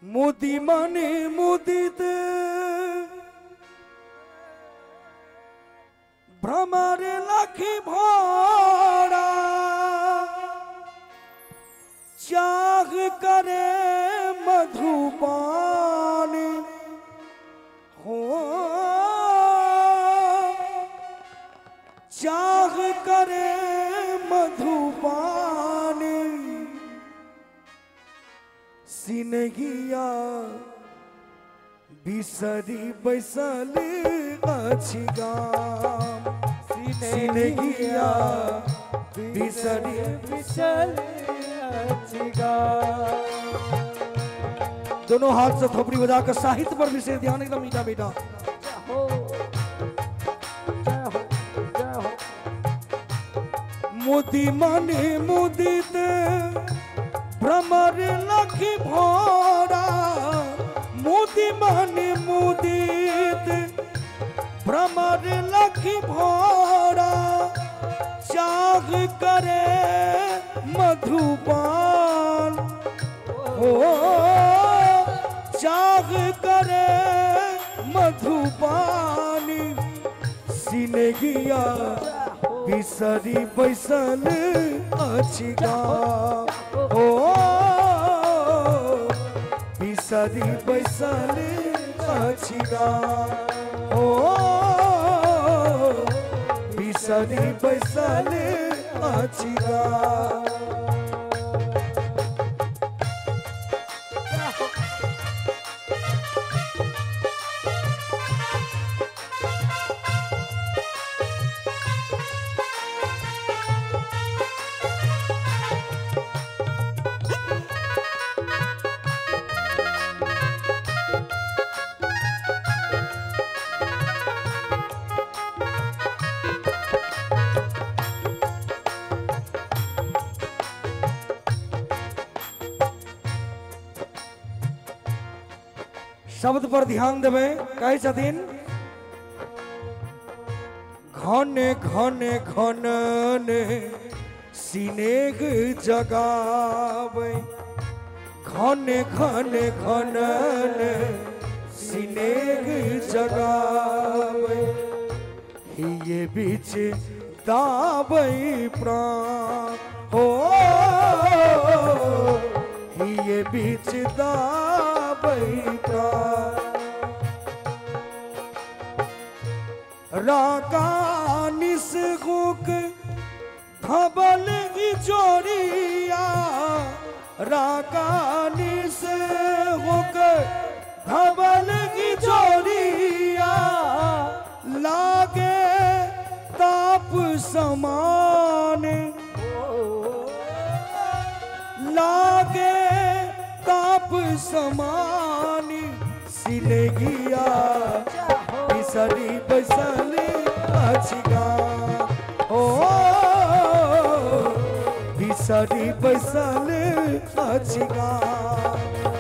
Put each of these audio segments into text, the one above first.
मुदी मने मुदित भ्रमर लखी भोरा चाह करे मधुपान हो चाह करे मधुपान सिनगिया बिसरी बैसल अछि गाम सिनगिया बिसरी बैसल अछि गाम। दोनों हाथ से थोपड़ी बजाकर साहित्य पर विशेष ध्यान एकदम मीठा मीठा। मोदी मने मुदित भ्रमर लखी भोरा मोदी मने मुदित भ्रमर लखी भोरा चाह करे मधुपान हो चाह करे मधुपानी सिनगिया बिसरी बैसल अछि गाम हो बिसरी बैसल अछि गाम हो बिसरी बैसल अछि गाम। शब्द पर ध्यान देवे कहे छथिन घने घने घनने सिनेग जगावे घने घने घनने सिनेग जगावे ये बीच दावे प्राण हो ये बीच दावे राका निसगुक धबल जोरिया राका निसगुक धबल जोरिया लागे ताप समान लागे ताप समान सिनगिया बिसरी बैसल अछि गाम हो बिसरी बैसल अछि गाम।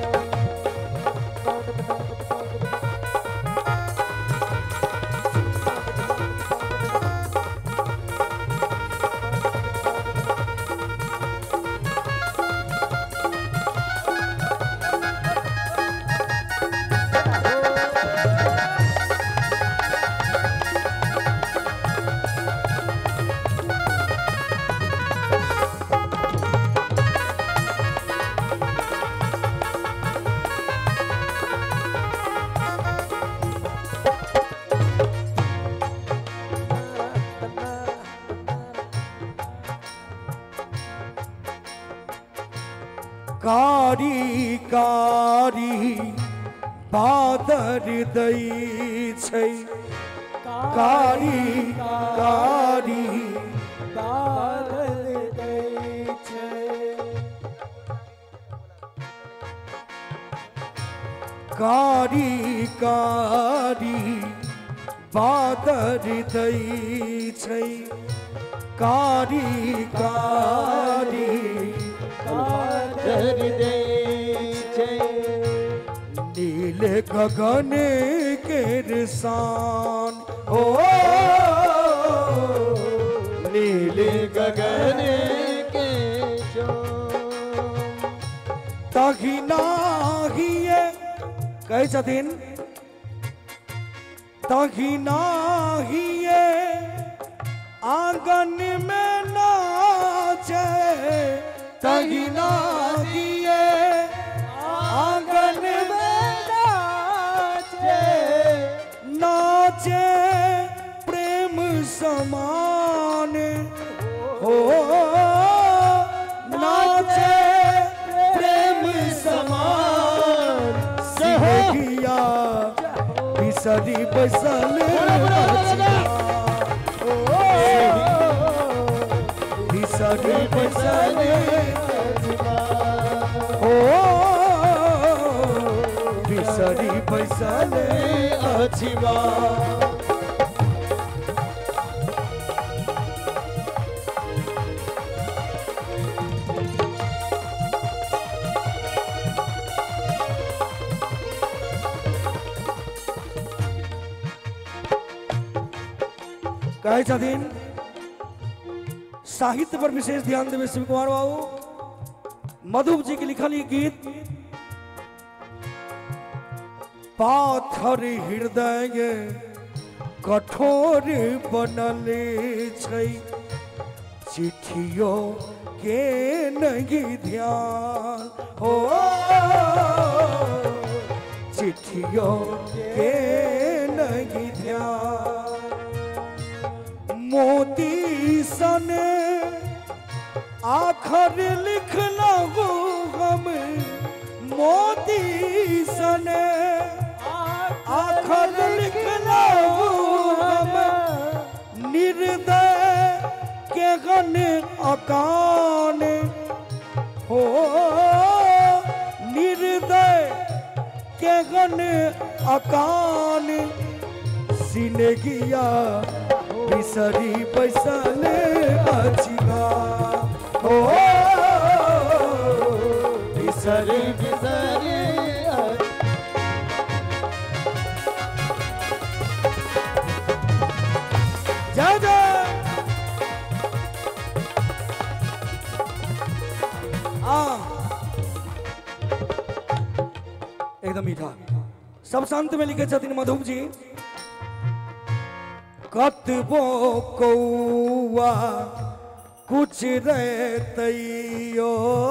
कारी कारी बादर दै छै कारी कारी बादल दै छै कारी कारी बादर दै छै कारी कारी नील गगन के रसान हो नील गगन के तही नाहिए कहै छथिन तही नाहिए आंगन में नाचे, तही नाहिए आंगन में नाचे, नाचे प्रेम समान हो, नाचे प्रेम समान सिहगिया बिसरी बसल बिसरी बसल ओ बिसरी बसल अछिवा। कहे छथिन साहित्य पर विशेष ध्यान देवे शिव कुमार बाबू। मधुप जी के लिखल गीत पाथर हृदय कठोर बनल छै, चिट्ठियों के नहीं ध्यान हो, चिट्ठियों के नहीं ध्यान। मोती सन आखर लिखना हो हम, मोती सन आखर लिखना हो हम, निर्दय के गन अकान हो, निर्दय के गन अकान सिनगिया बिसरी बसल अछिगा हो, बिसरी बिसरी जय जय एकदम मीठा। सब शांत में लिखे छथिन मधुप जी कतबो कौआ कुछ रहतैयो,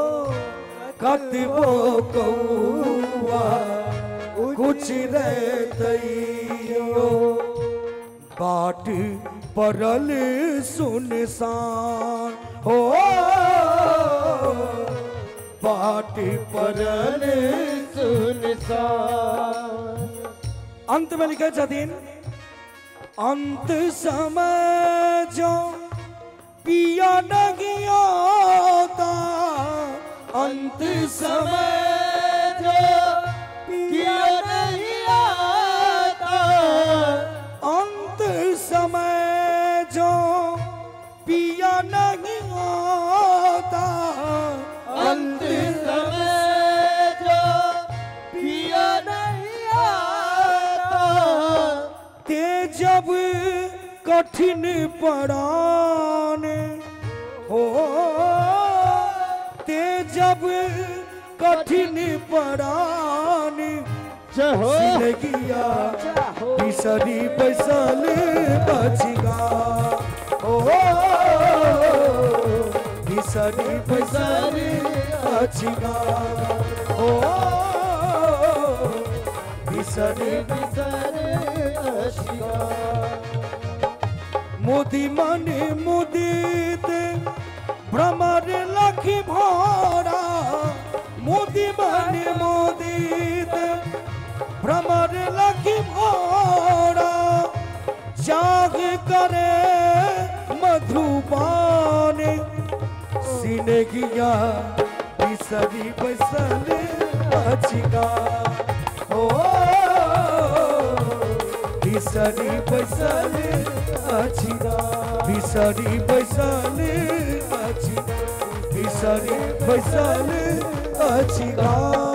कतबो कौआ कुछ रहतैयो, बाट परल सुनसान हो, बाट परल सुनसान। अंत में लिखे छथिन अंत समय जो पिया नहीं आता, अंत समय जो पिया नहीं आता, अंत समय जो पिया नहीं आता, अंत समय जो पिया नहीं आता, ते जब कठिन पड़ान हो, ते जब कठिन पड़ान सिलगिया बिसरी बसल अछिगा हो, बिसरी बसल अछिगा हो, बिसरी बिसरी अछिगा। मोदी मन मुदित भ्रमर लखी भोरा, मोदी मन मुदित भ्रमर लखी भोरा, जाग करे मधुबान सिनगिया बिसरी बसल अछिगा हो, बिसरी बसल अछिगा, बिसरी बसल अछिगा, बिसरी बसल अछिगा।